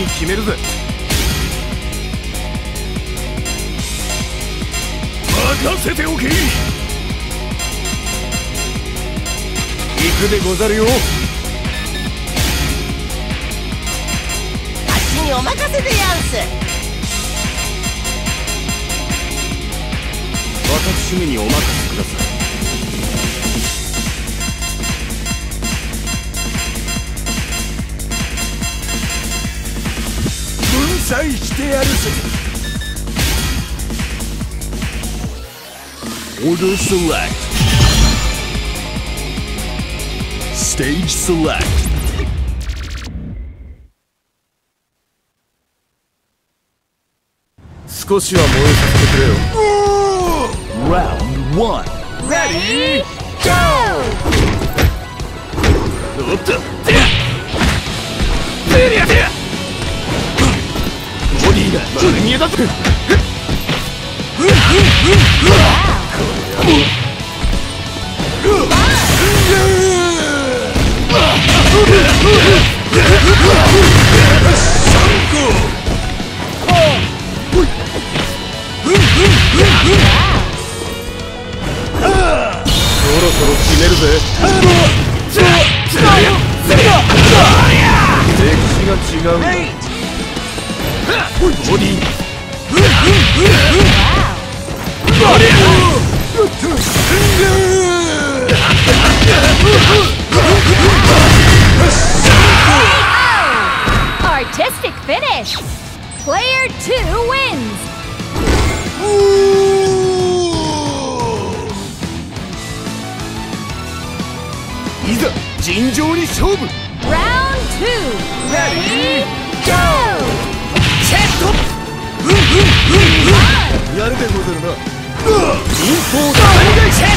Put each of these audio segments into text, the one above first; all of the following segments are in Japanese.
決めるぜ。任せておけ。行くでござるよ。 あっちにお任せでやんす。 私めにお任せください。粉砕してやるぜ。Order select. Stage select. 少しは燃えさせてくれよ。Round 1. Ready? Go! おっと、てやてやてやボディが丸見えだぞ。そろそろ決めるぜ。歴史が違う。ボディ Artistic finish! Player 2 wins! いざ尋常に勝負。 Round 2! Ready? Go! チェットやるでござるな。インフォー畳み返し。チェッ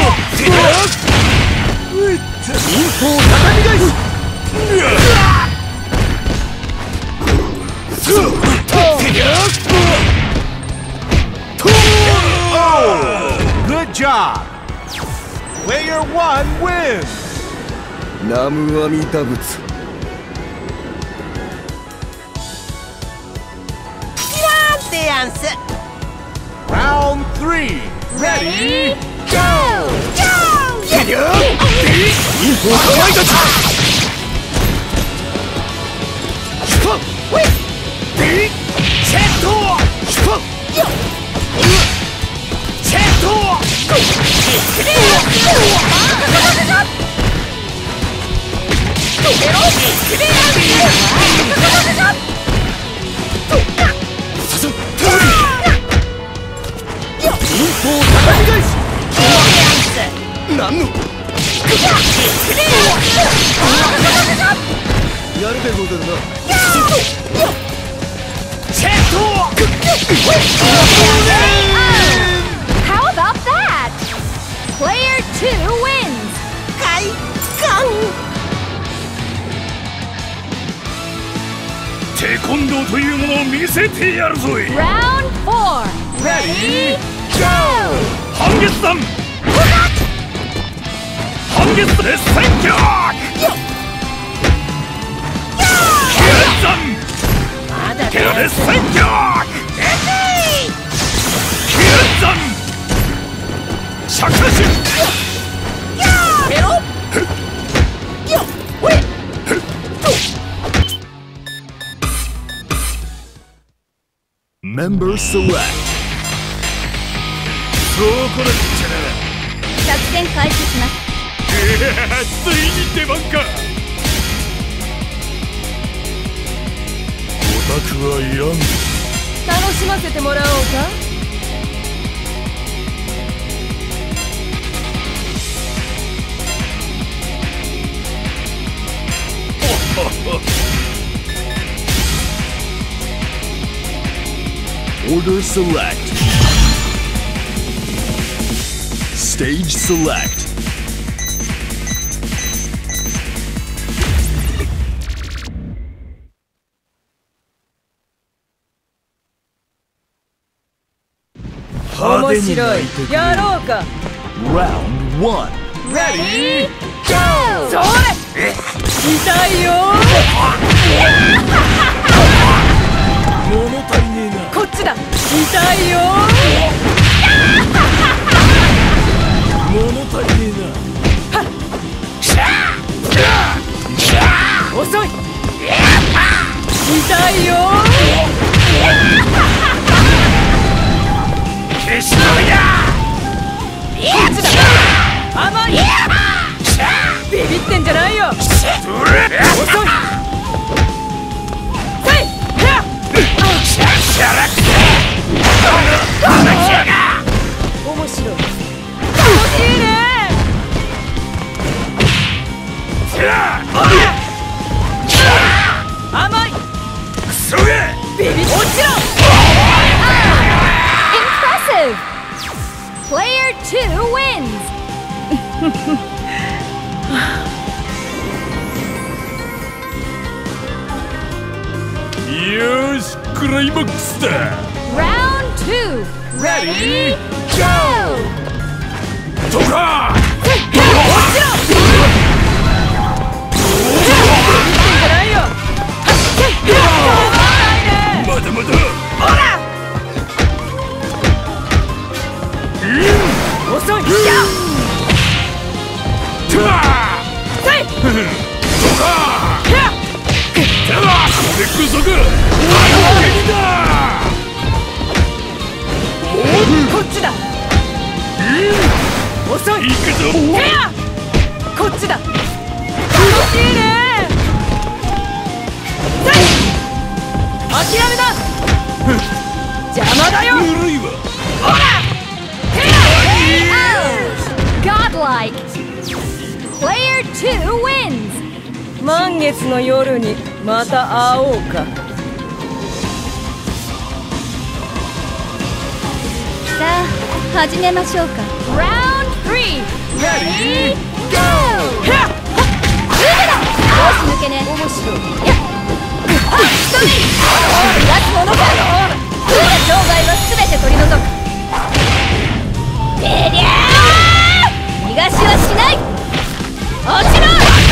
トインフォー畳み返し。Good job! Player 1 wins! ナムアミダ仏。 でやんす。 Round 3. Ready? Go! Go! インフォーかまいたち。シュパッチェットシュパッチェットインフォー叩き返し。何のやるでござるな。チェット How about that? Player 2 wins! 快感。 テコンドーというものを見せてやるぞい。 Round 4! Ready? Go! 半月山半月熱戦脚決山決熱戦脚決山灼熱ペロッ Member select そうこなくっちゃな。 作戦開始します。 ついに出番か。オタクはいらん。 楽しませてもらおうか。 Order select. Stage select. Round 1. Ready? Go! それ痛いよ物足りねえな。 こっちだ。痛いよ。 物足りねえな。 遅い。痛いよ。 消し飛びだ。 こっちだ。甘い。ビビってんじゃないよ。遅い。面白い。楽しいね。甘い。 クソがビビッ。もちろん。Impressive. Player 2 wins. よーし、クライマックスだ。 Round 2. Ready? Go. ドカーン。まだまだ。 遅い。こっちだ。遅い。こっちだ。楽しいね。諦めだ。邪魔だよ。 ぬるいわ。 ほら。Godlike. Player 2 wins. 満月の夜にまた会おうか。さあ始めましょうか。Round 3. Ready? Go. 帽子抜けね。面白い。やっ。一人。逃がすものか。生涯はすべて取り除く。てりゃー。逃がしはしない。落ちろ。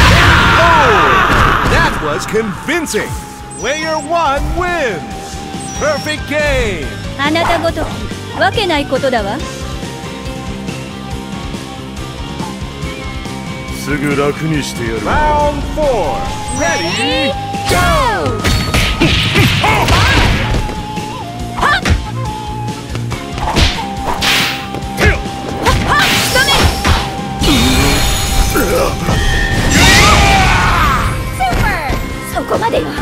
That was convincing. Player 1 wins. Perfect game. あなたごときわけないことだわ。 すぐ楽にしてやる。Round 4. Ready? Go. そこまでよ。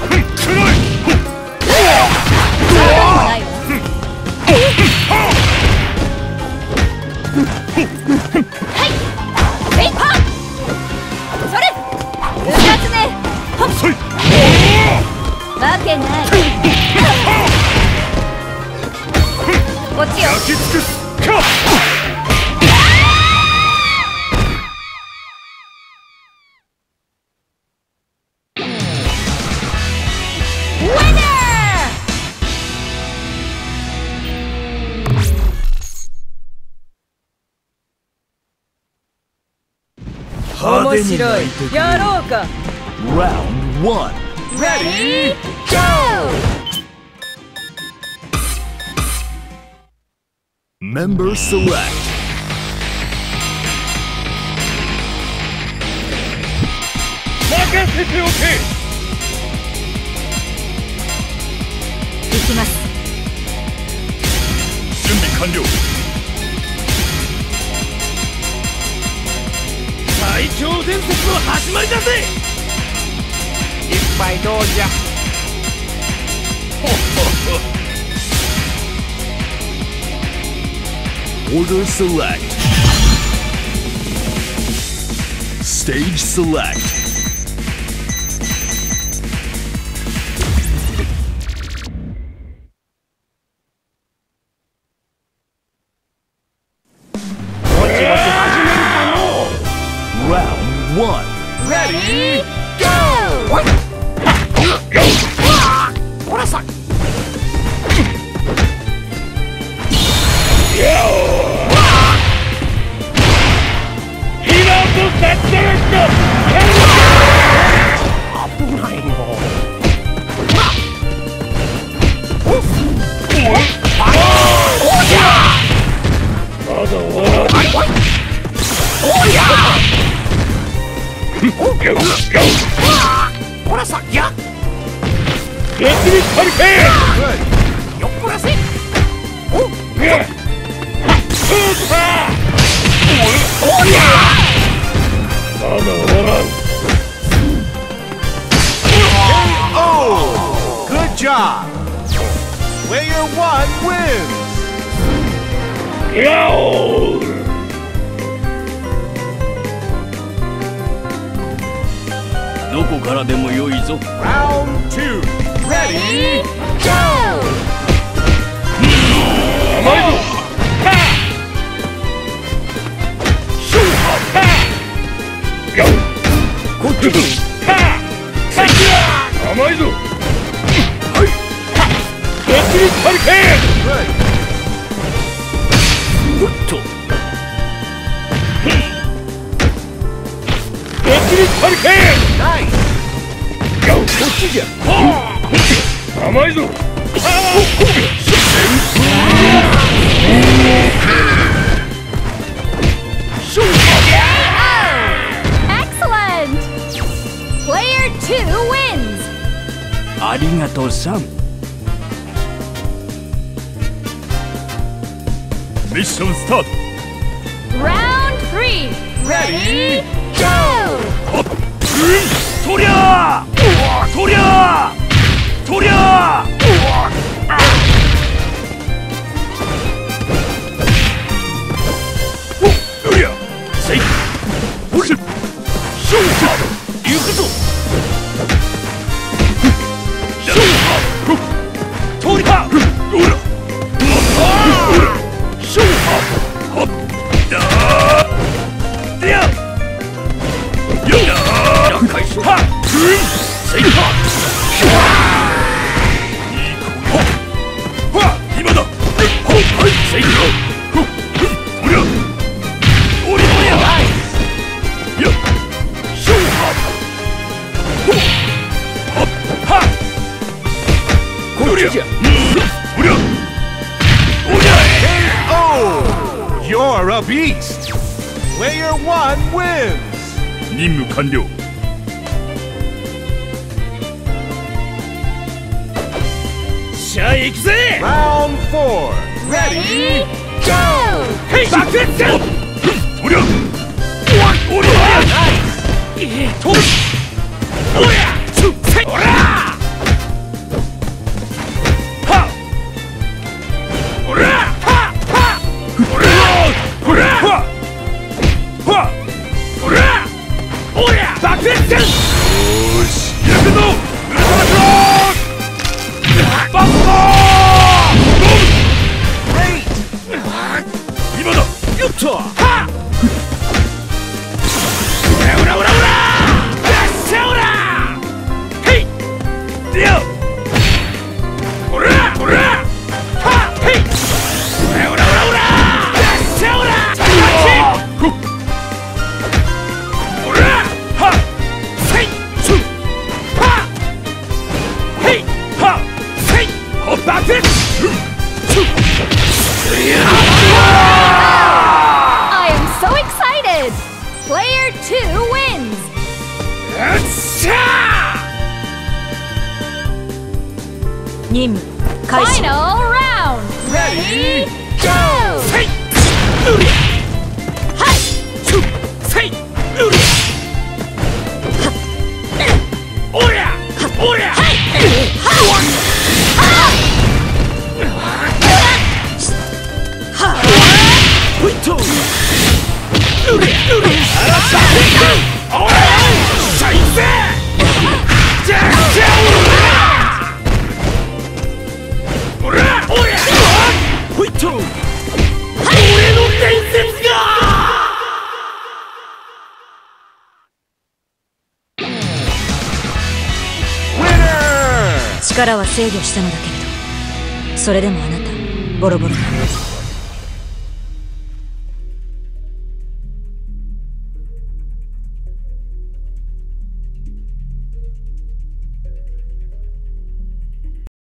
わけない。こっちよ。 焼き尽くすか。 面白い。やろうか。 Round 1. Ready? Go! Member select. 任せておけ。 行きます。 準備完了。最強伝説の始まりだぜ。いっぱいどうじゃ。Order select. Stage select. Round 1. Ready? Go! ほらさ。He knows that there's no ほらさ、やっ Good. よっこらせ。おっ、おりゃ。 まだ終わらん。Oh, good job. Player 1 wins. どこからでもよいぞ。 Round 2. Ready? Go! 甘いぞ。こっちだ。甘いぞ。はい。ゲッチリハリケーン。 おっと。 ゲッチリハリケーン。ナイス。こっちじゃ。甘いぞ。 Excellent! Player 2 wins! ありがとうさん。 ミッションスタート。 Round 3! Ready? Go! とりゃーとりゃーとりゃーうりゃせいほれシュー行くぞシューとりゃほらシューはっだーでややっかいしはっせいは今だはいせいとりゃおりおりゃやシューはっはっこっちじゃ。 おりゃおりゃ Oh, you're a beast. Player 1 wins. 任務完了しゃあ行くぜ Round 4. Ready? Go! へい爆裂だおりゃおりゃとおりゃつっおりゃはおりゃははおりゃおりゃははおりゃおりゃ爆裂だよーしやるぞウルトラクローバッコー今だよっとはっオラオラオラオラよっしゃオラへいでよオラオラはっへいオラオラオラオラよっしゃオラオラはっせいツーはっへいはっせいほっばくツー I am so excited! Player 2 wins! よっしゃ任務開始 Final round! Ready? Go! せいうりはいツーせいうりおりゃおりゃほいっとうりうりあらさおりしゃいぜじゃじゃおりおりほいっと俺の伝説が力は制御したのだけれどそれでもあなたボロボロだ